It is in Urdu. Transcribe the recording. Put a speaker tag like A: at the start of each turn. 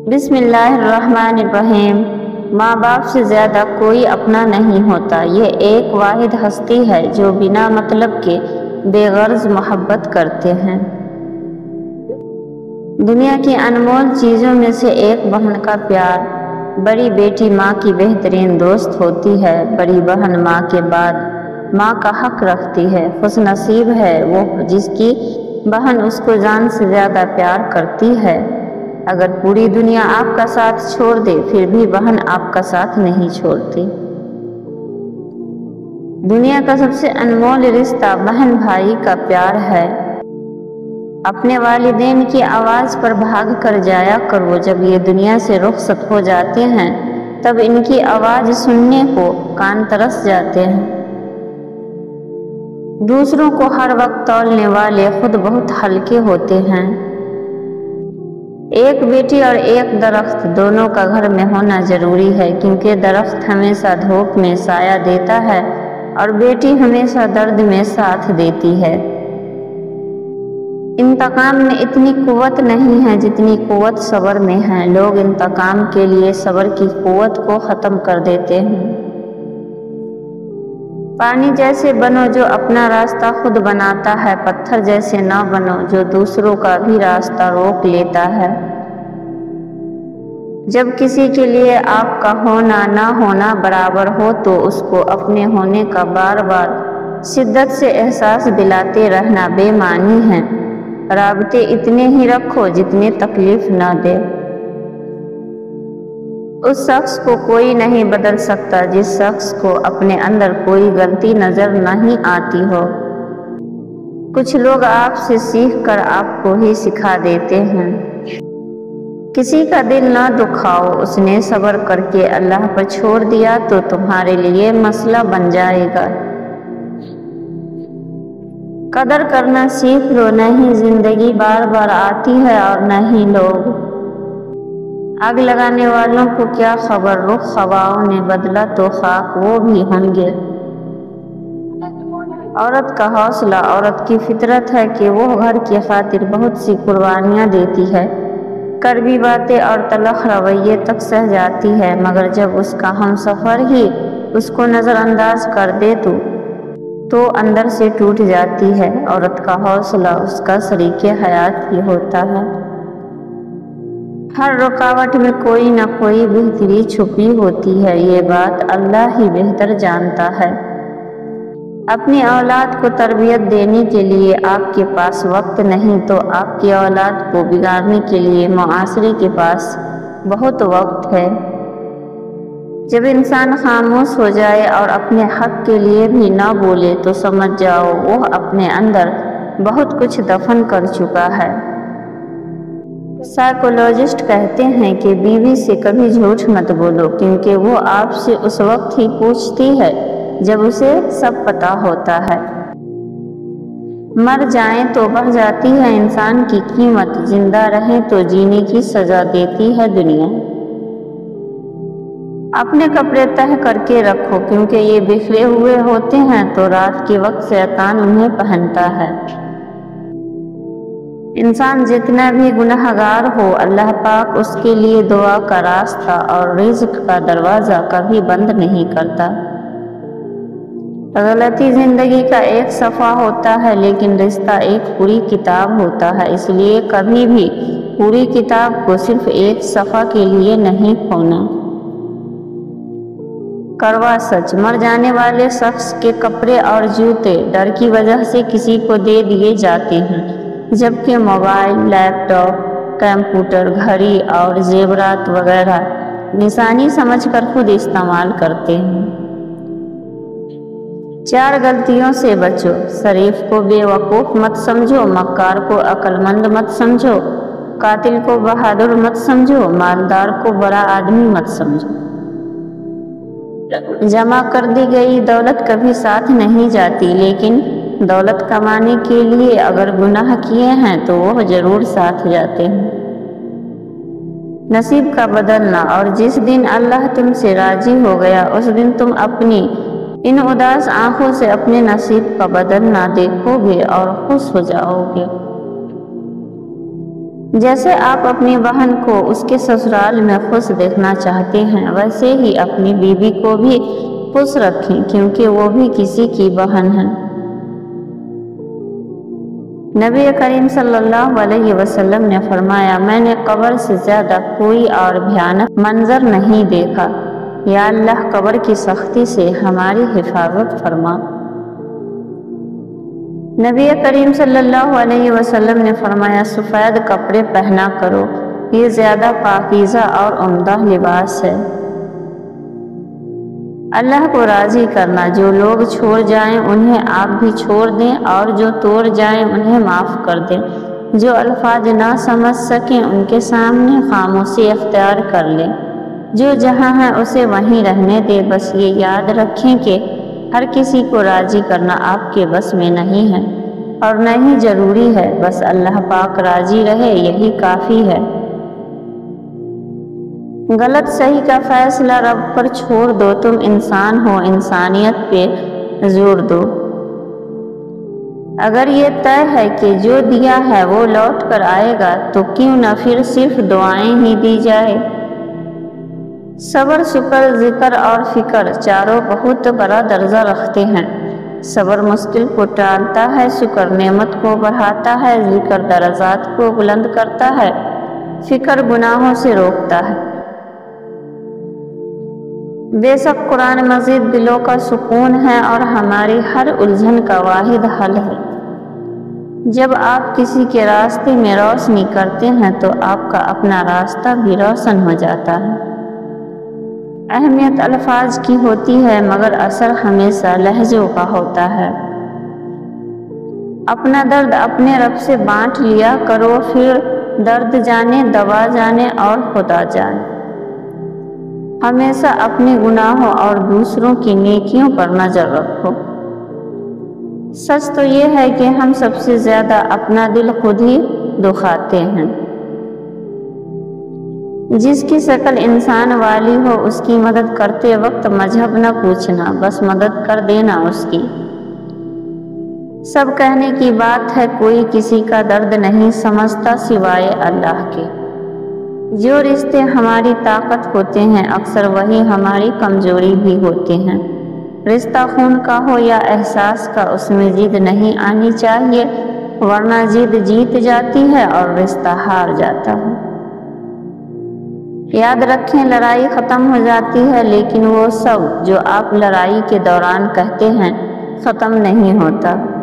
A: بسم اللہ الرحمن الرحیم۔ ماں باپ سے زیادہ کوئی اپنا نہیں ہوتا۔ یہ ایک واحد ہستی ہے جو بنا مطلب کے بے غرض محبت کرتے ہیں۔ دنیا کی انمول چیزوں میں سے ایک بہن کا پیار۔ بڑی بیٹی ماں کی بہترین دوست ہوتی ہے۔ بڑی بہن ماں کے بعد ماں کا حق رکھتی ہے۔ خوش نصیب ہے وہ جس کی بہن اس کو جان سے زیادہ پیار کرتی ہے۔ اگر پوری دنیا آپ کا ساتھ چھوڑ دے پھر بھی بہن آپ کا ساتھ نہیں چھوڑتی۔ دنیا کا سب سے انمول رشتہ بہن بھائی کا پیار ہے۔ اپنے والدین کی آواز پر بھاگ کر جایا کرو۔ جب یہ دنیا سے رخصت ہو جاتے ہیں تب ان کی آواز سننے کو کان ترس جاتے ہیں۔ دوسروں کو ہر وقت تولنے والے خود بہت ہلکے ہوتے ہیں۔ ایک بیٹی اور ایک درخت دونوں کا گھر میں ہونا ضروری ہے، کیونکہ درخت ہمیشہ دھوپ میں سایہ دیتا ہے اور بیٹی ہمیشہ درد میں ساتھ دیتی ہے۔ انتقام میں اتنی قوت نہیں ہے جتنی قوت صبر میں ہے۔ لوگ انتقام کے لیے صبر کی قوت کو ختم کر دیتے ہیں۔ پانی جیسے بنو جو اپنا راستہ خود بناتا ہے، پتھر جیسے نہ بنو جو دوسروں کا بھی راستہ روک لیتا ہے۔ جب کسی کے لیے آپ کا ہونا نہ ہونا برابر ہو تو اس کو اپنے ہونے کا بار بار شدت سے احساس دلاتے رہنا بے معنی ہے۔ رابطے اتنے ہی رکھو جتنے تکلیف نہ دے۔ اس شخص کو کوئی نہیں بدل سکتا جس شخص کو اپنے اندر کوئی غلطی نظر نہیں آتی ہو۔ کچھ لوگ آپ سے سیکھ کر آپ کو ہی سکھا دیتے ہیں۔ کسی کا دل نہ دکھاؤ، اس نے صبر کر کے اللہ پر چھوڑ دیا تو تمہارے لیے مسئلہ بن جائے گا۔ قدر کرنا سیکھ لو، نہیں زندگی بار بار آتی ہے اور نہیں لوگ۔ آگ لگانے والوں کو کیا خبر، رخ ہواؤں نے بدلا تو خاک وہ بھی ہوں گے۔ عورت کا حوصلہ، عورت کی فطرت ہے کہ وہ گھر کی خاطر بہت سی قربانیاں دیتی ہے، کڑوی باتیں اور تلخ رویے تک سہ جاتی ہے، مگر جب اس کا ہمسفر ہی اس کو نظر انداز کر دے تو اندر سے ٹوٹ جاتی ہے۔ عورت کا حوصلہ اس کا شریک حیات ہی ہوتا ہے۔ ہر رکاوٹ میں کوئی نہ کوئی بہتری چھپی ہوتی ہے، یہ بات اللہ ہی بہتر جانتا ہے۔ اپنی اولاد کو تربیت دینے کے لیے آپ کے پاس وقت نہیں تو آپ کی اولاد کو بگاڑنے کے لیے معاشرے کے پاس بہت وقت ہے۔ جب انسان خاموش ہو جائے اور اپنے حق کے لیے بھی نہ بولے تو سمجھ جاؤ وہ اپنے اندر بہت کچھ دفن کر چکا ہے۔ سائیکولوجسٹ کہتے ہیں کہ بیوی سے کبھی جھوٹ مت بولو، کیونکہ وہ آپ سے اس وقت ہی پوچھتی ہے جب اسے سب پتہ ہوتا ہے۔ مر جائیں تو بڑھ جاتی ہے انسان کی قیمت، زندہ رہیں تو جینے کی سزا دیتی ہے دنیا۔ اپنے کپڑے تہہ کر کے رکھو، کیونکہ یہ بکھرے ہوئے ہوتے ہیں تو رات کے وقت شیطان انہیں پہنتا ہے۔ انسان جتنا بھی گنہگار ہو، اللہ پاک اس کے لیے دعا کا راستہ اور رزق کا دروازہ کبھی بند نہیں کرتا۔ غلطی زندگی کا ایک صفحہ ہوتا ہے لیکن رشتہ ایک پوری کتاب ہوتا ہے، اس لیے کبھی بھی پوری کتاب کو صرف ایک صفحہ کے لیے نہیں کھونا۔ کڑوا سچ، مر جانے والے شخص کے کپڑے اور جوتے ڈر کی وجہ سے کسی کو دے دیے جاتے ہیں، جبکہ موبائل، لیپ ٹاپ، کمپیوٹر، گھڑی اور زیورات وغیرہ نشانی سمجھ کر خود استعمال کرتے ہیں۔ 4 غلطیوں سے بچو۔ شریف کو بے وقوف مت سمجھو، مکار کو عقل مند مت سمجھو، قاتل کو بہادر مت سمجھو، مالدار کو بڑا آدمی مت سمجھو۔ جمع کر دی گئی دولت کبھی ساتھ نہیں جاتی، لیکن دولت کمانے کے لیے اگر گناہ کیے ہیں تو وہ ضرور ساتھ جاتے ہیں۔ نصیب کا بدلنا، اور جس دن اللہ تم سے راضی ہو گیا اس دن تم اپنی ان اداس آنکھوں سے اپنے نصیب کا بدلنا دیکھو گے اور خوش ہو جاؤ گے۔ جیسے آپ اپنی بہن کو اس کے سسرال میں خوش دیکھنا چاہتے ہیں، ویسے ہی اپنی بیوی کو بھی خوش رکھیں، کیونکہ وہ بھی کسی کی بہن ہے۔ نبی کریم صلی اللہ علیہ وسلم نے فرمایا، میں نے قبر سے زیادہ کوئی اور بھیانک منظر نہیں دیکھا۔ یا اللہ قبر کی سختی سے ہماری حفاظت فرما۔ نبی کریم صلی اللہ علیہ وسلم نے فرمایا، سفید کپڑے پہنا کرو، یہ زیادہ پاکیزہ اور عمدہ لباس ہے۔ اللہ کو راضی کرنا، جو لوگ چھوڑ جائیں انہیں آپ بھی چھوڑ دیں، اور جو توڑ جائیں انہیں معاف کر دیں، جو الفاظ نہ سمجھ سکیں ان کے سامنے خاموشی اختیار کر لیں، جو جہاں ہے اسے وہیں رہنے دے۔ بس یہ یاد رکھیں کہ ہر کسی کو راضی کرنا آپ کے بس میں نہیں ہے اور نہ ہی ضروری ہے، بس اللہ پاک راضی رہے یہی کافی ہے۔ غلط صحیح کا فیصلہ رب پر چھوڑ دو، تم انسان ہو، انسانیت پہ زور دو۔ اگر یہ طے ہے کہ جو دیا ہے وہ لوٹ کر آئے گا تو کیوں نہ پھر صرف دعائیں ہی دی جائے۔ صبر، شکر، ذکر اور فکر چاروں بہت بڑا درجہ رکھتے ہیں۔ صبر مشکل کو ٹالتا ہے، شکر نعمت کو بڑھاتا ہے، ذکر درجات کو بلند کرتا ہے، فکر گناہوں سے روکتا ہے۔ بے شک قرآن مجید دلوں کا سکون ہے اور ہماری ہر الجھن کا واحد حل ہے۔ جب آپ کسی کے راستے میں روشنی کرتے ہیں تو آپ کا اپنا راستہ بھی روشن ہو جاتا ہے۔ اہمیت الفاظ کی ہوتی ہے مگر اثر ہمیشہ لہجوں کا ہوتا ہے۔ اپنا درد اپنے رب سے بانٹ لیا کرو، پھر درد جانے، دوا جانے اور خدا جانے۔ ہمیشہ اپنے گناہوں اور دوسروں کی نیکیوں پر نظر رکھو۔ سچ تو یہ ہے کہ ہم سب سے زیادہ اپنا دل خود ہی دکھاتے ہیں۔ جس کی شکل انسان والی ہو اس کی مدد کرتے وقت مذہب نہ پوچھنا، بس مدد کر دینا اس کی۔ سب کہنے کی بات ہے، کوئی کسی کا درد نہیں سمجھتا سوائے اللہ کے۔ جو رشتے ہماری طاقت ہوتے ہیں اکثر وہی ہماری کمزوری بھی ہوتے ہیں۔ رشتہ خون کا ہو یا احساس کا، اس میں ضد نہیں آنی چاہیے، ورنہ ضد جیت جاتی ہے اور رشتہ ہار جاتا ہے۔ یاد رکھیں، لڑائی ختم ہو جاتی ہے لیکن وہ سب جو آپ لڑائی کے دوران کہتے ہیں ختم نہیں ہوتا۔